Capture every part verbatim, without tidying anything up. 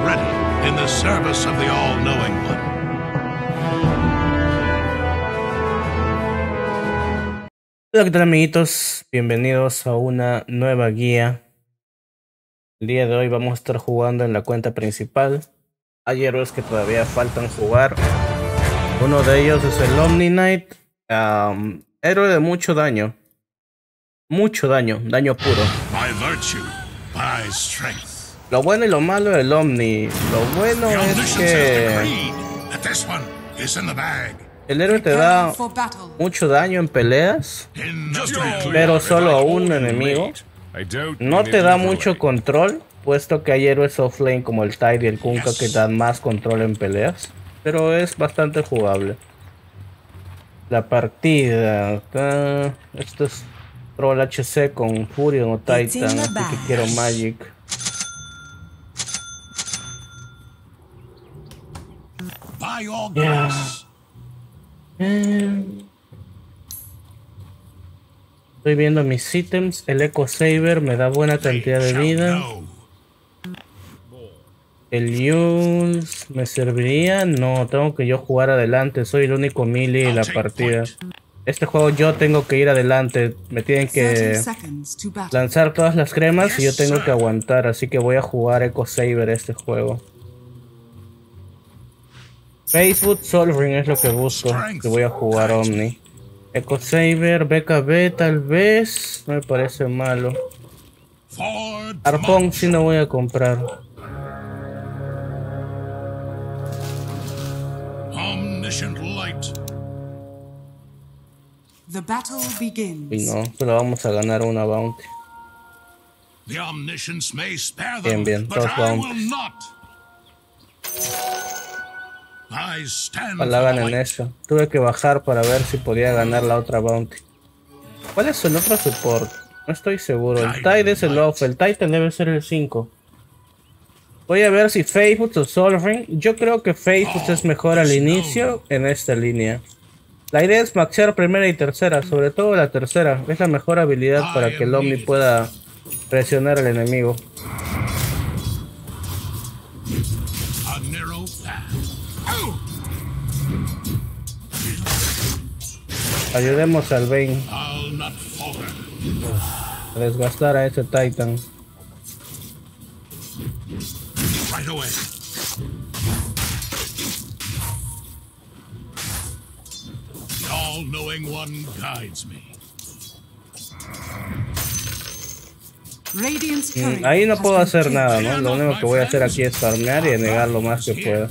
ready in the service of the all-knowing one. Hola, ¿qué tal, amiguitos? Bienvenidos a una nueva guía. El día de hoy vamos a estar jugando en la cuenta principal. Hay héroes que todavía faltan jugar. Uno de ellos es el Omni Knight, um, héroe de mucho daño. Mucho daño, daño puro. By virtue, by strength. Lo bueno y lo malo del Omni. Lo bueno es que el héroe te da mucho daño en peleas, pero solo a un enemigo. No te da mucho control, puesto que hay héroes offlane como el Tide y el Kunkka que dan más control en peleas, pero es bastante jugable. La partida acá, esto es Troll H C con Furion o Titan, así que quiero Magic. Yeah. Eh. Estoy viendo mis ítems. El Echo Saber me da buena cantidad de vida. El Yules me serviría. No, tengo que yo jugar adelante. Soy el único melee en la partida. Este juego yo tengo que ir adelante. Me tienen que lanzar todas las cremas y yo tengo que aguantar. Así que voy a jugar Echo Saber este juego. Facebook Sol Ring es lo que busco. Que voy a jugar Omni. Echo Saber, B K B tal vez. No me parece malo. Arpón sí no voy a comprar. Y no, solo vamos a ganar una bounty. Bien, bien, dos bounties. Ojalá ganen eso. Tuve que bajar para ver si podía ganar la otra bounty. ¿Cuál es el otro support? No estoy seguro. El Tide es el off. El Titan debe ser el cinco. Voy a ver si Facebook o Sol Ring. Yo creo que Facebook es mejor al inicio en esta línea. La idea es maxear primera y tercera. Sobre todo la tercera. Es la mejor habilidad para que el Omni pueda presionar al enemigo. Ayudemos al Bane a desgastar a ese Titan. Mm, ahí no puedo hacer nada, ¿no? Lo único que voy a hacer aquí es farmear y negar lo más que pueda.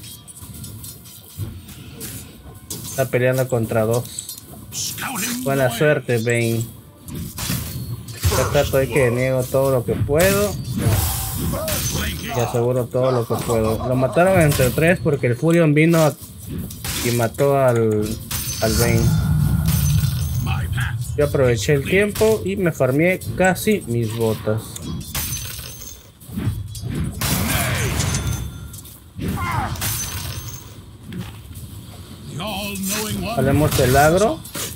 Está peleando contra dos. Buena suerte, Bane. Trato de que niego todo lo que puedo y aseguro todo lo que puedo. Lo mataron entre tres porque el Furion vino y mató al, al Bane. Yo aproveché el tiempo y me farmeé casi mis botas. Haremos el agro.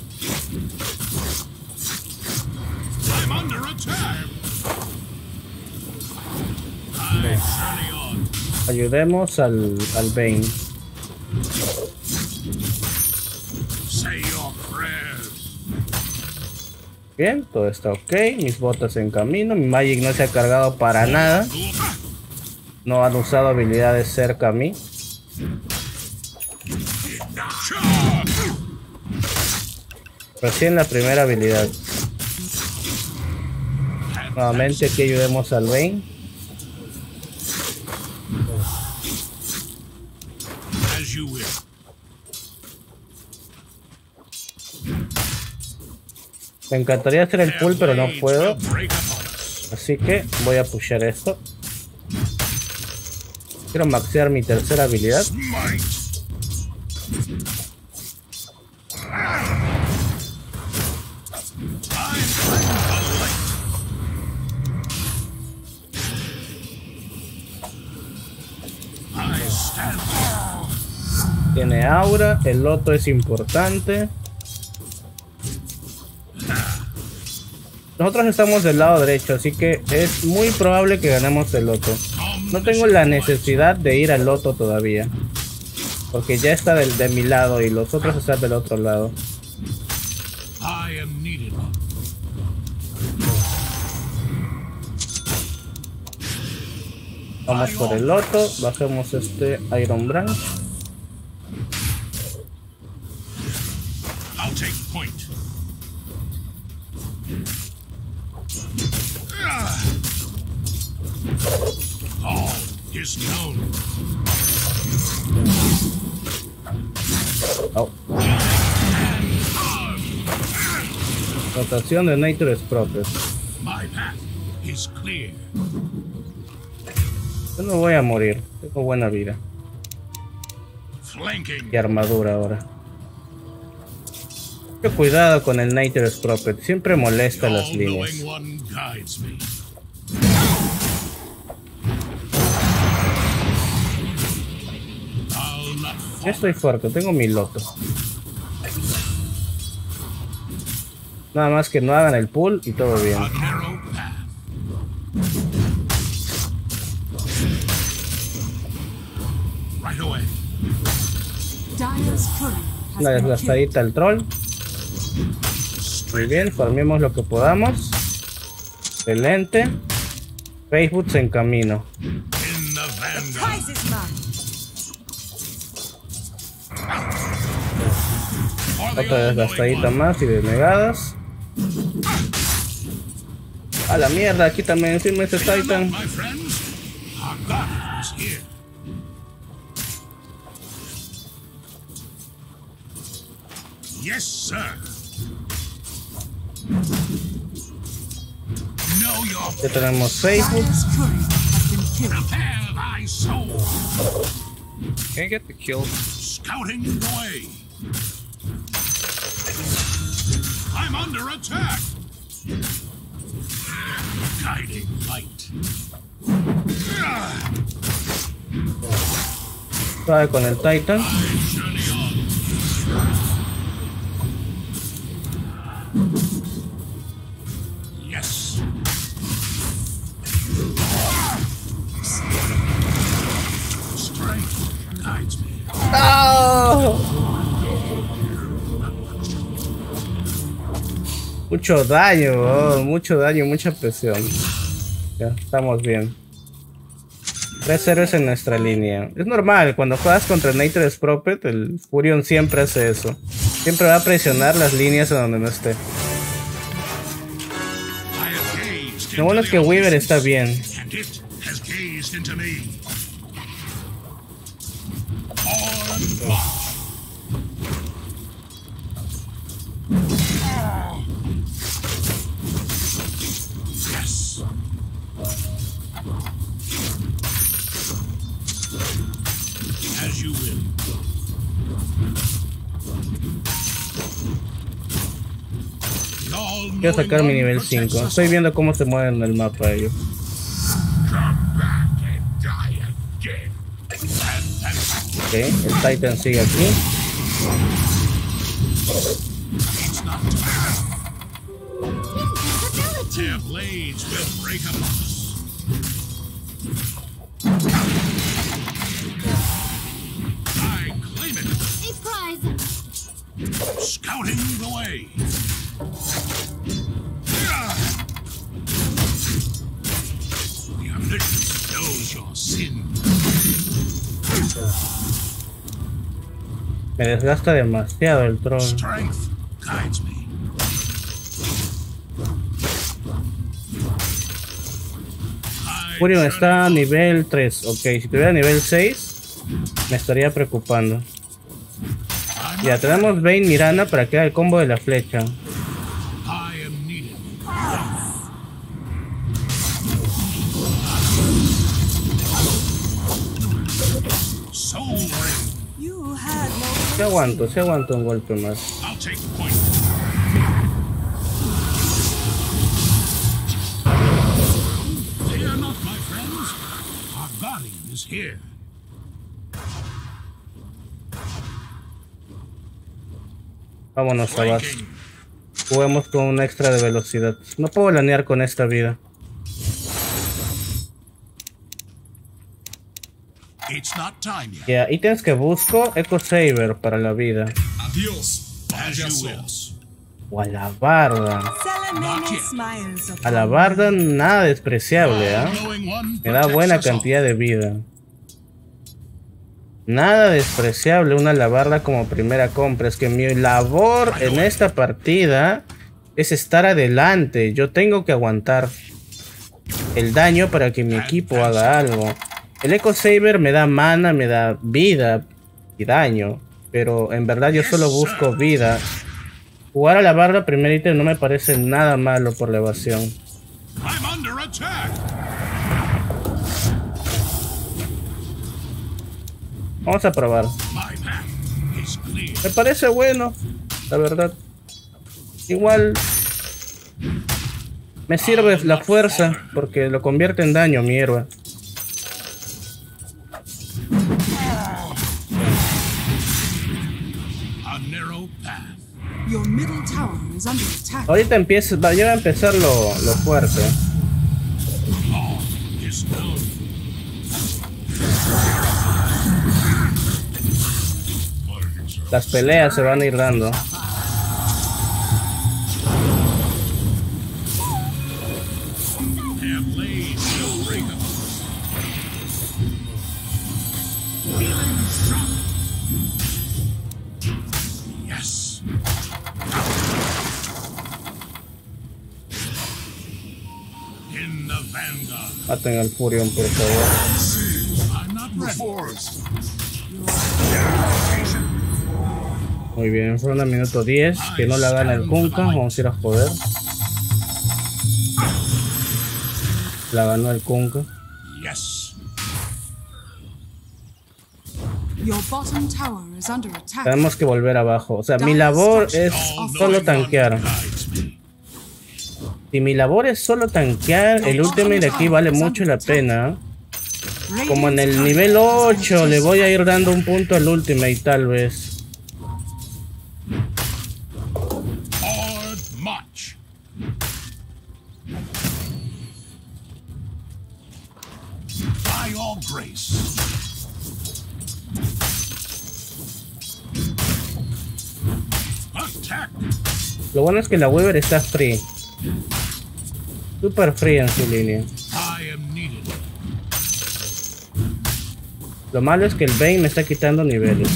Ayudemos al, al Bane. Bien, todo está ok. Mis botas en camino. Mi Magic no se ha cargado para nada. No han usado habilidades cerca a mí. Recién la primera habilidad. Nuevamente aquí ayudemos al Bane. Me encantaría hacer el pull, pero no puedo. Así que voy a pushar esto. Quiero maxear mi tercera habilidad. Tiene aura, el loto es importante. Nosotros estamos del lado derecho, así que es muy probable que ganemos el loto. No tengo la necesidad de ir al Loto todavía. Porque ya está del, de mi lado y los otros están del otro lado. Vamos por el Loto, bajemos este Iron Branch. Oh. Rotación de Nature's Prophet. Yo no voy a morir, tengo buena vida. Y armadura ahora. Mucho cuidado con el Nature's Prophet, siempre molesta las líneas. Ya estoy fuerte, tengo mi Loto. Nada más que no hagan el pull y todo bien. Una desgastadita al troll. Muy bien, farmemos lo que podamos. Excelente. Facebook en camino. Otra desgastadita más y denegadas. A la mierda, aquí también encima este Titan. Yes, sir. Ya tenemos Facebook. Can I get the kill? Scouting the way. I'm under attack. Guiding light. Suave con el Titan. Yes. Strength guides me. ¡Oh! Mucho daño, oh, mucho daño, mucha presión. Ya, estamos bien. Tres héroes en nuestra línea. Es normal, cuando juegas contra Nature's Prophet, el Furion siempre hace eso. Siempre va a presionar las líneas a donde no esté. Lo bueno es que Weaver está bien. Quiero sacar mi nivel cinco. Estoy viendo cómo se mueven en el mapa ellos. Ok, el Titan sigue aquí. Scouting the way. The omniscience knows your sin. Me desgasta demasiado el troll. Strength guides me. Furion está a nivel tres. Ok, si tuviera nivel seis, me estaría preocupando. Ya tenemos Vayne Mirana para que haga el combo de la flecha. Se aguanto, se aguanto un golpe más. Vámonos a base. Juguemos con un extra de velocidad. No puedo lanear con esta vida. It's not time yet. Ya, ítems que busco, Eco Saber para la vida. Adiós, As you will. payasos. O alabarda. Not yet. Smiles upon Alabarda nada despreciable, ¿ah? All-knowing one Me da protects buena us all. cantidad de vida. Nada despreciable una alabarda como primera compra. Es que mi labor en esta partida es estar adelante. Yo tengo que aguantar el daño para que mi equipo haga algo. El Eco Saber me da mana, me da vida y daño. Pero en verdad yo solo busco vida. Jugar a la barra primer ítem no me parece nada malo por la evasión. I'm under attack. Vamos a probar. My path is clear. Me parece bueno, la verdad. Igual me sirve la fuerza porque lo convierte en daño mi héroe. A narrow path. your middle tower is under attack. Ahorita empieza, va, ya va a empezar lo, lo fuerte. All is known. Las peleas se van a ir dando. Have laid no breakup. Feeling strong. Yes. In the vanguard. Maten al Furion, por favor. I'm not ready. Muy bien, ronda minuto diez. Que no la gana el Kunkka. Vamos a ir a joder. La ganó el Kunkka. Yes. Your bottom tower is under attack. Tenemos que volver abajo. O sea, mi labor es solo tanquear. Guides me. Si mi labor es solo tanquear, el ultimate de aquí vale mucho la pena. Como en el nivel ocho le voy a ir dando un punto al ultimate tal vez. Forward march. By all grace. Attack. Lo bueno es que la Weaver está free. Super free en su línea. I am needed. Lo malo es que el Bane me está quitando niveles.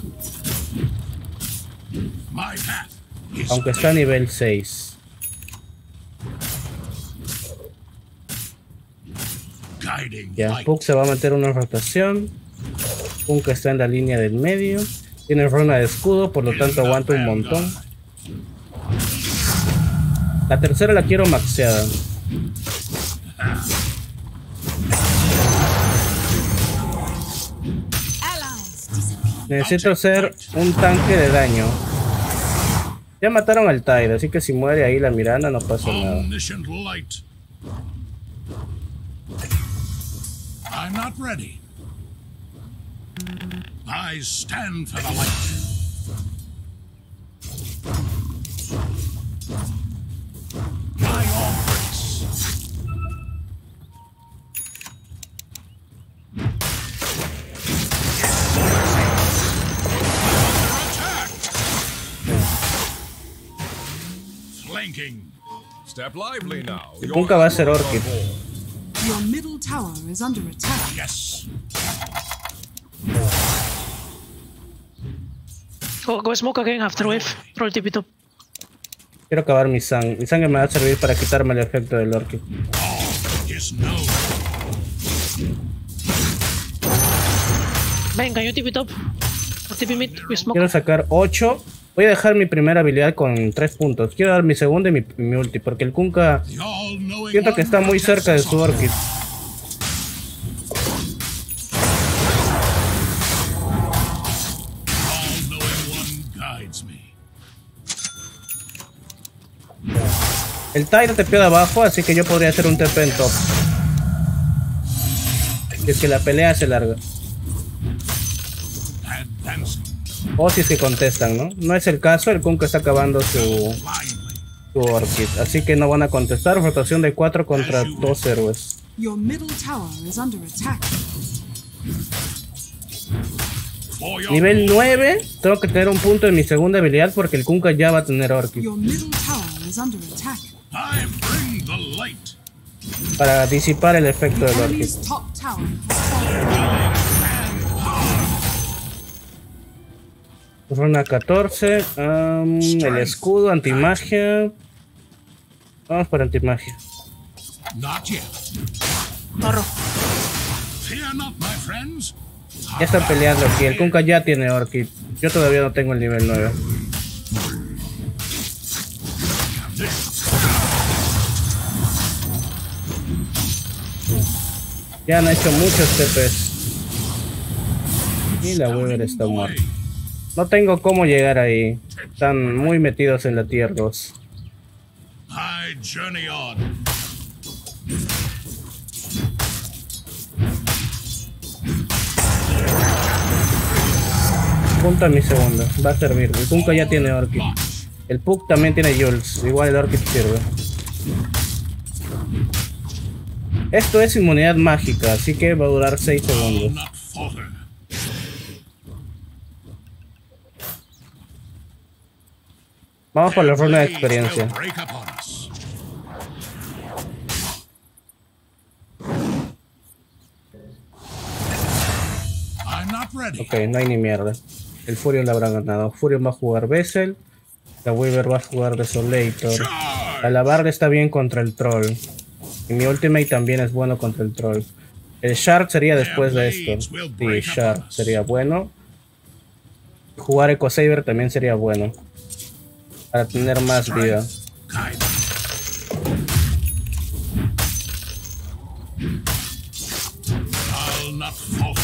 My path is Aunque está a nivel seis. guiding Ya, light. Puck se va a meter una rotación. Kunkka está en la línea del medio. Tiene runa de escudo, por lo tanto aguanta un montón. La tercera la quiero maxeada. Allies disappear. Necesito hacer un tanque de daño. Ya mataron al Tide, así que si muere ahí la Miranda no pasa nada. Omniscient light. I'm not ready. I stand for the light. By all grace. Attack! Flanking. Step lively now. El Kunkka va a ser Orchid. Your middle tower is under attack. Yes. Go, go smoke again after wave. Roll T P top. Quiero acabar mi sangre. Mi sangre me va a servir para quitarme el efecto del Orchid. All is known. Venga, yo T P top. Or T P mid, we smoke. Quiero sacar ocho. Voy a dejar mi primera habilidad con tres puntos. Quiero dar mi segunda y mi, mi ulti. Porque el Kunkka The all-knowing siento que one está muy protects cerca de us su all. Orchid. All-knowing one guides me. El Tide te pega abajo, así que yo podría hacer un T P en top. Si es que la pelea se larga. Advancing O si es que contestan, ¿no? No es el caso, el Kunkka está acabando su, blindly. su Orchid. Así que no van a contestar. Rotación de cuatro contra dos héroes. Your middle tower is under attack. For your Nivel nueve, tengo que tener un punto en mi segunda habilidad porque el Kunkka ya va a tener Orchid. Your middle tower is under attack. I bring the light. Para disipar el efecto del Orchid. Enemy's top tower has fallen. Runa catorce. um, el escudo, antimagia. Vamos por antimagia. Not yet. Torro. Fear not, my friends. Ya están peleando aquí. El Kunkka ya tiene Orchid. Yo todavía no tengo el nivel nueve. Ya han hecho muchos T Ps. Y la Weaver está muerta. No tengo cómo llegar ahí. Están muy metidos en la tier dos. I journey on. Punto a mi segunda. Va a servir. El Kunkka ya tiene Orchid. El Puck también tiene Jules. Igual el Orchid sirve. Esto es inmunidad mágica, así que va a durar seis Will segundos. not falter. Vamos por la ronda de Blades experiencia. will break upon us. I'm not ready. Ok, no hay ni mierda. El Furion la habrá ganado. Furion va a jugar Vessel. La Weaver va a jugar Desolator. Charge! La Labarda está bien contra el Troll. Y mi ultimate también es bueno contra el Troll. El Shard sería después de esto. Sí, Shard sería bueno. Jugar Eco Saber también sería bueno. Para tener más vida. Guide. I'll not falter.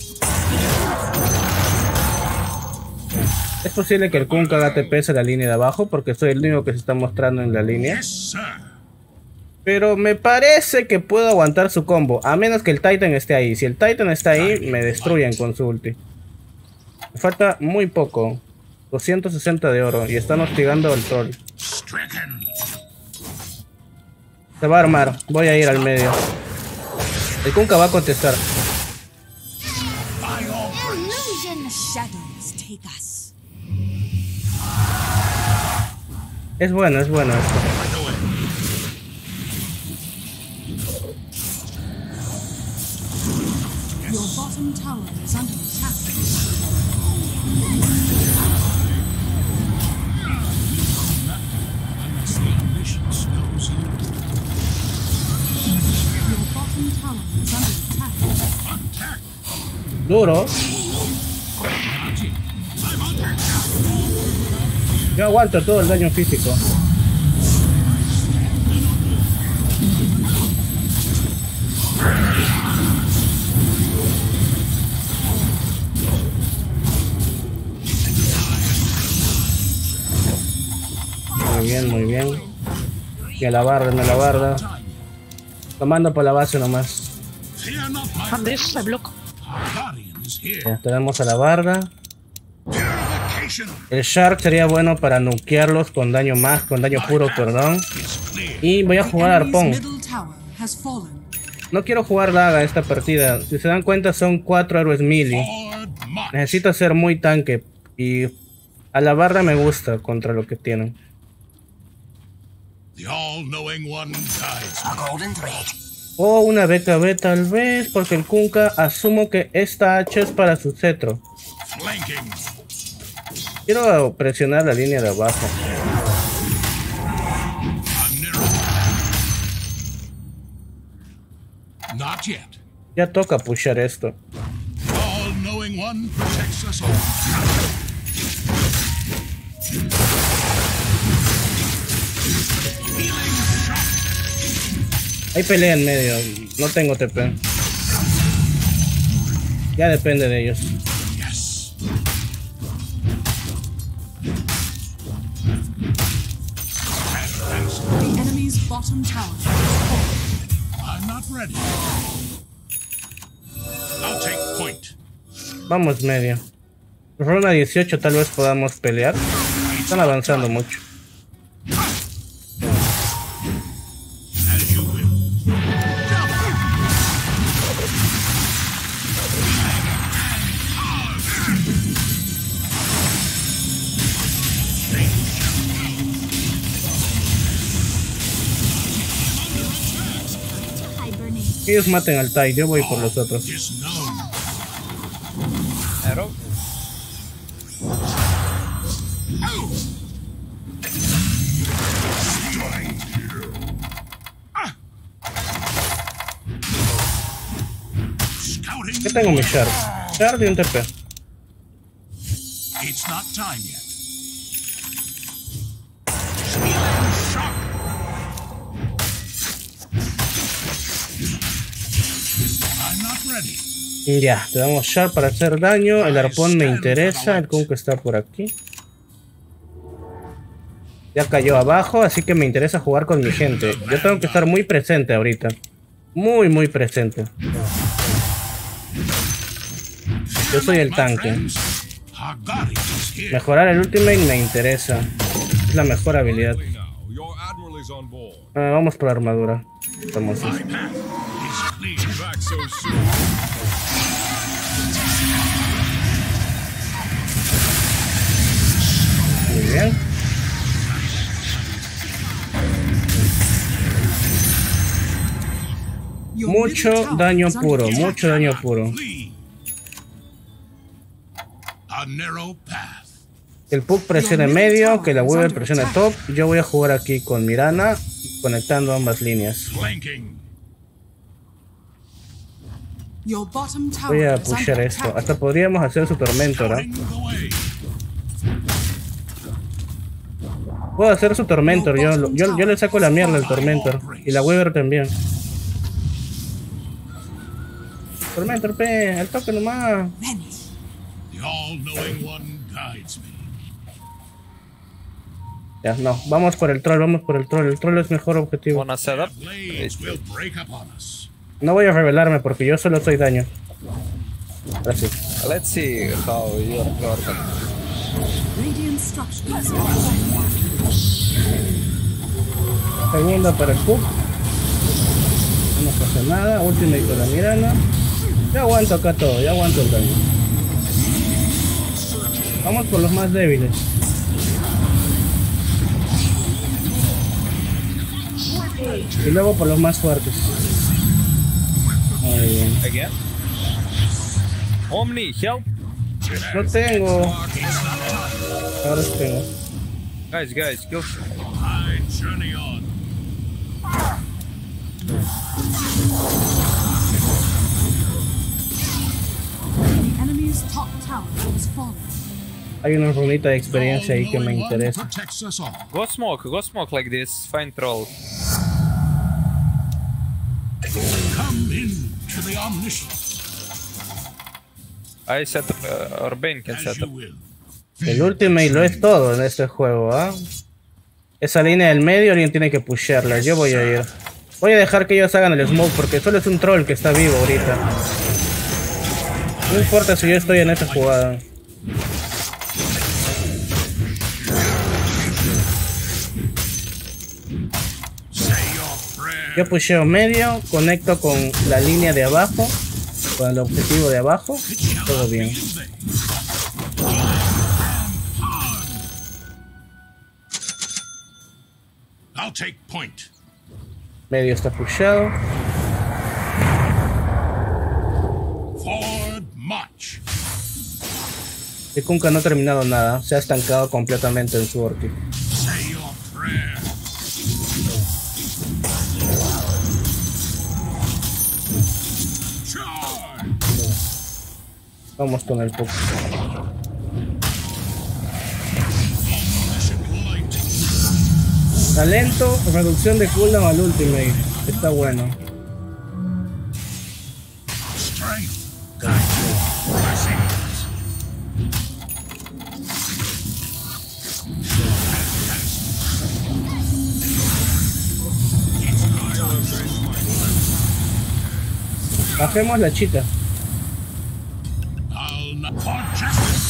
Es posible que el Kunkka haga T Ps a la línea de abajo porque soy el único que se está mostrando en la línea. Yes, sir. Pero me parece que puedo aguantar su combo, a menos que el Titan esté ahí. Si el Titan está ahí, me destruyen con su ulti. Me falta muy poco. doscientos sesenta de oro y están hostigando al troll. Stricken. Se va a armar, voy a ir al medio. El Kunkka va a contestar. By all grace. Illusion shadows take us. Es bueno, es bueno esto. Right away. Your bottom tower is under attack. Unless the omniscience knows you. Your bottom tower is under attack. Attack. Duro. Not yet. I'm under attack. Yo aguanto todo el daño físico. Muy bien, muy bien. Y a la barda, a la barda. Tomando por la base nomás. Fear not, my And this, I block. guardian is here. Ya tenemos a la barda. Purification El Shark sería bueno para nukearlos con daño más, con daño puro, perdón. is clear. Y voy a jugar Enemy's arpón. middle tower has fallen. No quiero jugar daga esta partida. Si se dan cuenta son cuatro héroes melee. Forward march. Necesito ser muy tanque. Y a la barra me gusta contra lo que tienen. The all-knowing one guides me. O una B K B tal vez, porque el Kunkka asumo que esta H es para su cetro. Flanking. Quiero presionar la línea de abajo. A narrow. Not yet. Ya toca pushar esto. The all-knowing one protects us all. Healing shot. Hay pelea en medio. No tengo T P. Ya depende de ellos. Yes. Advance. The enemy's bottom tower has fallen. I'm not ready. I'll take point. Vamos medio. Ronda dieciocho tal vez podamos pelear. Están avanzando mucho. As you will. Ellos maten al Tide, yo voy por los otros. Is known. Arrow. Scouting. ¿Qué tengo mi Shard? Shard y un T P. It's not time yet. Stealing shock. I'm not ready. Ya, te damos Shard para hacer daño. El arpón me interesa. El Kunk está por aquí. Ya cayó abajo, así que me interesa jugar con mi gente. Yo tengo que estar muy presente ahorita. Muy, muy presente. Yo soy el My tanque. friends, Hagari is here. Mejorar el ultimate me interesa. Es la mejor habilidad. Lively now. Your admiral is on board. Ah, vamos por la armadura. Vamos. My path is clear. Back so soon. Muy bien. Your Mucho middle tower daño is under puro, attack. mucho daño puro. Flee. A narrow path. El Puck presione medio, que la Weaver presione top. Yo voy a jugar aquí con Mirana, conectando ambas líneas. Flanking. Your bottom tower Voy a is under pushar esto. attack. Hasta podríamos hacer su tormentor, ¿eh? Scouting the way. Puedo hacer su tormentor. Yo, yo, yo le saco la mierda al tormentor. Y la Weaver también. Tormentor, pe, al toque nomás. Venice. The all-knowing one guides me. Ya, no. Vamos por el troll, vamos por el troll. El troll es mejor objetivo. Wanna set up? Blades will break upon us. No voy a revelarme porque yo solo soy daño. Ahora sí. Let's see how your your Radiant structures. Segunda para el Puck. No nos pasa nada. Ultimate con la Mirana. Ya aguanto acá todo, ya aguanto el daño. Vamos por los más débiles. Y luego por los más fuertes. Muy bien. again. Omni, help! No tengo. Ahora sí tengo. Guys, guys, go. I journey on. The enemy's top tower has fallen. Hay una runita de experiencia ahí que me All-knowing one interesa. protects us all. Go smoke, go smoke like this. Find troll. Come in to the omniscient I set up, uh, or Bane can as set you up. will. El ultimate lo es todo en este juego, ¿ah? Esa línea del medio alguien tiene que pushearla. Yo voy a ir. Voy a dejar que ellos hagan el smoke porque solo es un troll que está vivo ahorita. No importa si yo estoy en esa jugada. Say your prayer. Yo pusheo medio, conecto con la línea de abajo, con el objetivo de abajo. Todo bien. I'll take point. Medio está pusheado. Forward march. Y Kunkka no ha terminado nada, se ha estancado completamente en su orti. Say your prayer. Charge. Vamos con el Puck. Omniscient light. Talento, reducción de cooldown al ultimate. Está bueno. Strength. Blessings. Bajemos la chica. I'll not for justice.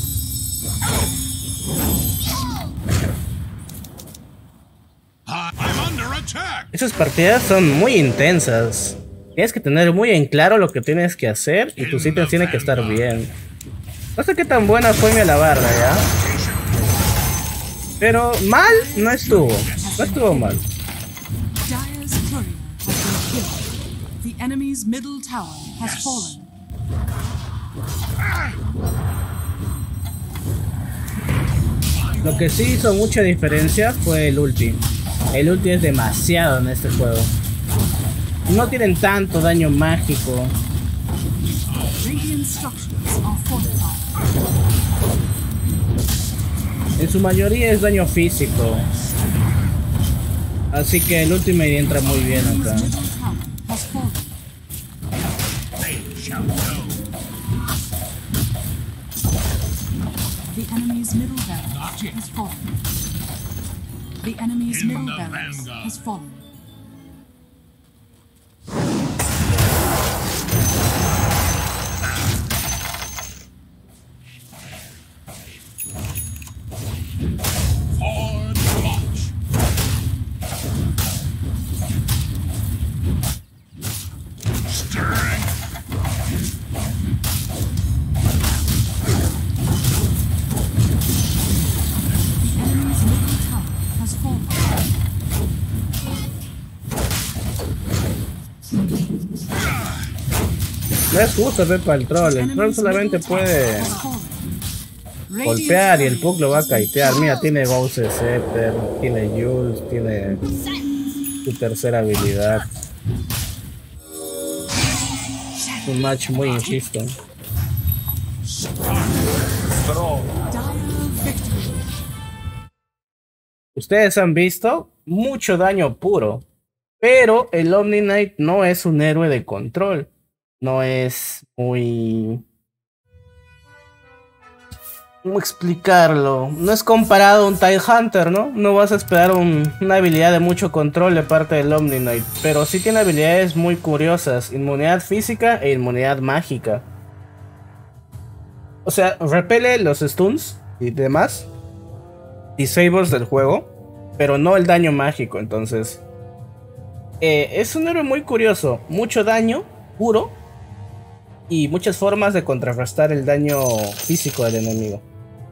I- I'm under attack. Esas partidas son muy intensas. Tienes que tener muy en claro lo que tienes que hacer y tus ítems tienen que estar bien. No sé qué tan buena fue mi alabarda, ¿ya? Pero mal no estuvo. No estuvo mal. Dire's courier has been killed. The enemy's middle tower has fallen. Lo que sí hizo mucha diferencia fue el ulti. El ulti es demasiado en este juego. No tienen tanto daño mágico. Radiant structures are fortified. En su mayoría es daño físico. Así que el ultimate entra muy bien acá. Middle tower has fallen. They shall know. The enemy's middle barracks Not yet. has fallen. The enemy's In middle the barracks vanguard. has fallen. For the march. Stirring. The enemy's middle tower has fallen. No es justo ver para el troll. El troll solamente puede golpear y el Puck lo va a kitear. Mira, tiene Ghost Scepter, tiene Jules, tiene su tercera habilidad. Es un match muy injusto. Dire victory. Ustedes han visto mucho daño puro, pero el Omni Knight no es un héroe de control. No es muy... ¿Cómo explicarlo? No es comparado a un Tide Hunter, ¿no? No vas a esperar un- una habilidad de mucho control de parte del Omni Knight, pero sí tiene habilidades muy curiosas: inmunidad física e inmunidad mágica. O sea, repele los stuns y demás disables del juego, pero no el daño mágico. Entonces eh, es un héroe muy curioso, mucho daño puro y muchas formas de contrarrestar el daño físico del enemigo.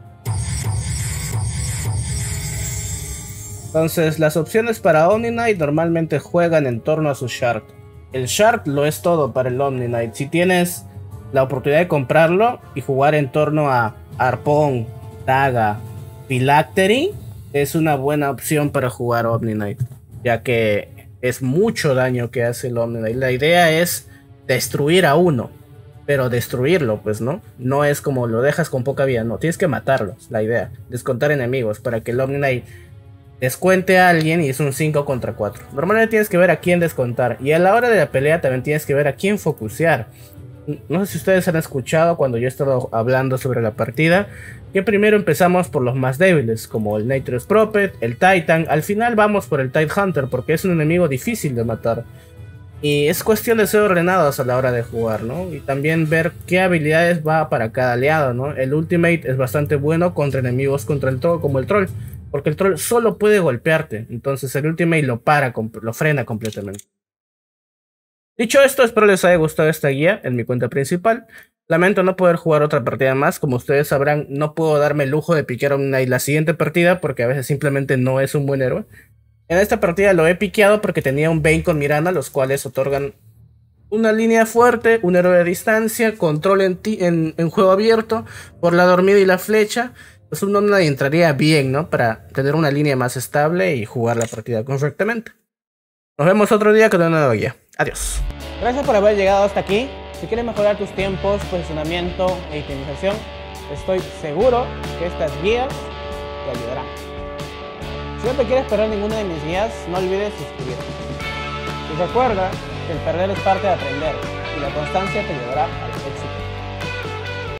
Entonces las opciones para Omni Knight normalmente juegan en torno a su Shard. El Shard lo es todo para el Omni Knight. Si tienes la oportunidad de comprarlo y jugar en torno a Arpón, Daga, Phylactery, es una buena opción para jugar Omni Knight, ya que es mucho daño que hace el Omni Knight. La idea es destruir a uno, pero destruirlo, pues no, no es como lo dejas con poca vida, no, tienes que matarlos. La idea, descontar enemigos para que el Omni Knight descuente a alguien y es un cinco contra cuatro. Normalmente tienes que ver a quién descontar y a la hora de la pelea también tienes que ver a quién focusear. No sé si ustedes han escuchado cuando yo he estado hablando sobre la partida, que primero empezamos por los más débiles, como el Nitrous Prophet, el Titan. Al final vamos por el Tide Hunter porque es un enemigo difícil de matar. Y es cuestión de ser ordenados a la hora de jugar, ¿no? Y también ver qué habilidades va para cada aliado, ¿no? El Ultimate es bastante bueno contra enemigos contra el troll, como el Troll, porque el Troll solo puede golpearte. Entonces el Ultimate lo para, lo frena completamente. Dicho esto, espero les haya gustado esta guía en mi cuenta principal. Lamento no poder jugar otra partida más. Como ustedes sabrán, no puedo darme el lujo de piquear a Omni Knight la siguiente partida porque a veces simplemente no es un buen héroe. En esta partida lo he piqueado porque tenía un Bane con Mirana, los cuales otorgan una línea fuerte, un héroe de distancia, control en, ti, en, en juego abierto, por la dormida y la flecha. Pues un Omni Knight entraría bien, ¿no? Para tener una línea más estable y jugar la partida correctamente. Nos vemos otro día con una nueva guía. Adiós. Gracias por haber llegado hasta aquí. Si quieres mejorar tus tiempos, posicionamiento e itemización, estoy seguro que estas guías te ayudarán. Si no te quieres perder ninguna de mis guías, no olvides suscribirte. Y recuerda que el perder es parte de aprender y la constancia te llevará al éxito.